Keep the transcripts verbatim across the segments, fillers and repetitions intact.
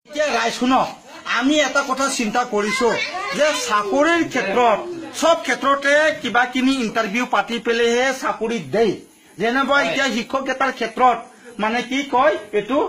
রাই শুনক আমি এটা কথা চিন্তা কৰিছো যে চাকৰিৰ ক্ষেত্ৰত সব ক্ষেত্ৰতে কিবা কিনি ইন্টাৰভিউ পাতি পেলেহে চাকৰি দেই যেনেবা এতিয়া শিক্ষক এটাৰ ক্ষেত্ৰত মানে কি কয় এটো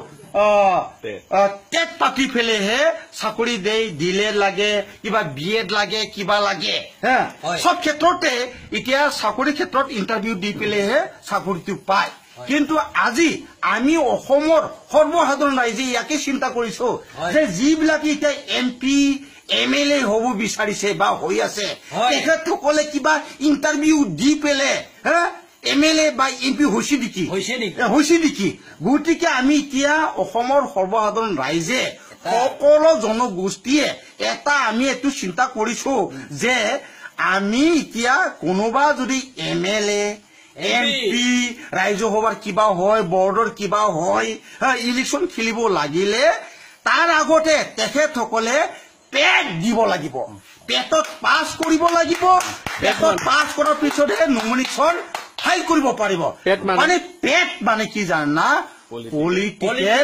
টেট পাতি পেলেহে চাকৰি দেই দিলে লাগে কিবা বিএড লাগে কিবা লাগে হ্যাঁ সব ক্ষেত্ৰতে এতিয়া চাকৰিৰ ক্ষেত্ৰত ইন্টাৰভিউ দি পেলেহে চাকৰিটো পায় কিন্তু আজি আমি অসমৰ সৰ্বসাধাৰণ ৰাইজে ইয়াকে চিন্তা কৰিছো যে যিবিলাকে এতিয়া এমপি এম এল এ হব বিচাৰিছে বা হৈ আছে তেখেতসকলে কিবা ইন্টাৰভিউ দি পেলে এম এল এ বা এমপি হৈছে নেকি হৈছে নেকি গতিকে আমি এতিয়া অসমৰ সৰ্বসাধাৰণ ৰাইজে সকলো জনগোষ্ঠীয়ে এটা আমি এইটো চিন্তা কৰিছো যে আমি এতিয়া কোনোবা যদি এম এল এ এমপি ৰাজ্যসভাৰ কিবা হয় বৰ্ডৰ কিবা হয় ইলেকশ্যন খেলিব লাগিলে তাৰ আগতে তেখেতসকলে পেট দিব লাগিব পেটত পাছ কৰিব লাগিব পেটত পাছ কৰাৰ পিছতহে নমিনেশ্যন ফাইল কৰিব পাৰিব মানে পেট মানে কি জানা পলিটিকেল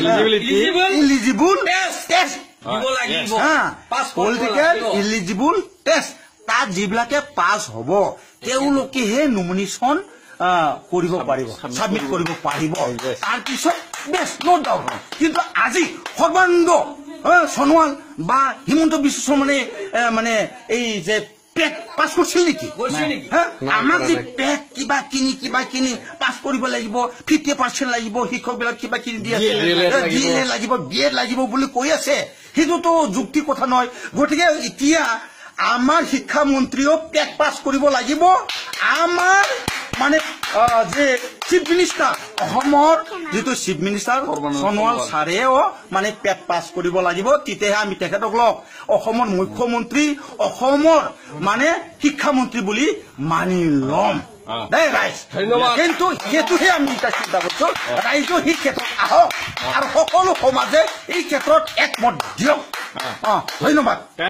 ইলিজিবল টেষ্ট দিব লাগিব পলিটিকেল ইলিজিবল টেষ্ট তাত যিবিলাকে পাছ হ'ব তেওঁলোকেহে নমিনেশ্যন কৰিব পাৰিব সাবমিট কৰিব পাৰিব তাৰ পিছত বেছ নো ডাউট কিন্তু আজি সৰ্বানন্দ সোণোৱাল বা হিমন্ত বিশ্ব শৰ্মাই মানে এই যে পেট পাছ কৰিছিল নেকি আমাক যে পেট কিবা কিনি কিবা কিনি পাছ কৰিব লাগিব ফিফটি পাৰ্চেণ্ট লাগিব শিক্ষকবিলাক কিবা কিনি দি আছে ডিএলএ লাগিব বিএড লাগিব বুলি কৈ আছে সেইটোতো যুক্তি কথা নহয় গতিকে এতিয়া আমাৰ শিক্ষামন্ত্ৰীও পেট পাছ কৰিব লাগিব আমাৰ মানে যে চিফ মিনিষ্টাৰ অসমৰ যেটো চিফ মিনিষ্টাৰ সোণোৱাল ছাৰেও মানে পেট পাছ কৰিব লাগিব তেতিয়াহে আমি তেখেতসকলক অসমৰ মুখ্যমন্ত্ৰী অসমৰ মানে শিক্ষামন্ত্ৰী বুলি মানি ল'ম দেই ৰাইজ কিন্তু সেইটোহে আমি এটা চিন্তা কৰিছো ৰাইজো সেই ক্ষেত্ৰত আহক আৰু সকলো সমাজে এই ক্ষেত্ৰত একমত দিয়ক ধন্যবাদ।